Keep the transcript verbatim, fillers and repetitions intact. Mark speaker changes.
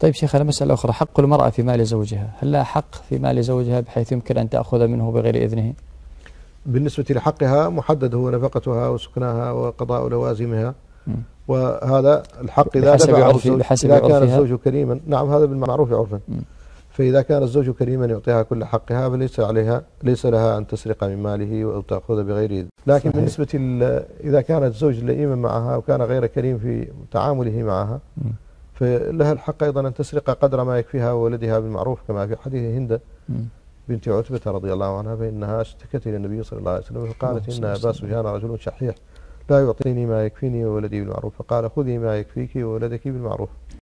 Speaker 1: طيب شيخنا مسألة أخرى، حق المرأة في مال زوجها، هل لها حق في مال زوجها بحيث يمكن أن تأخذ منه بغير إذنه؟
Speaker 2: بالنسبة لحقها محدد هو نفقتها وسكنها وقضاء لوازمها، وهذا الحق إذا دفعه الزوج إذا كان الزوج كريما. نعم، هذا بالمعروف عرفا. فإذا كان الزوج كريما يعطيها كل حقها، فليس عليها ليس لها أن تسرق من ماله أو تأخذ بغير إذن. لكن صحيح. بالنسبة إذا كان الزوج لئيما معها وكان غير كريم في تعامله معها، فلها الحق أيضا أن تسرق قدر ما يكفيها وولدها بالمعروف، كما في حديث هند بنت عتبة رضي الله عنها، فإنها اشتكت إلى النبي صلى الله عليه وسلم فقالت إن أبا سفيان رجل شحيح لا يعطيني ما يكفيني وولدي بالمعروف، فقال خذي ما يكفيك وولدك بالمعروف.